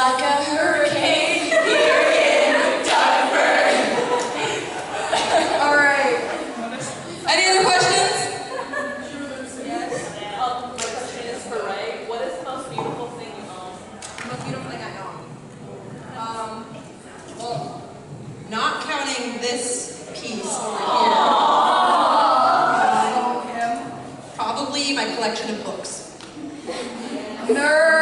like a hurricane here in Dartford. All right. Any other questions? Yes. My question is for Ray. What is the most beautiful thing you own? The most beautiful thing I own. Well, not counting this piece over here. Probably my collection of books. Nerd.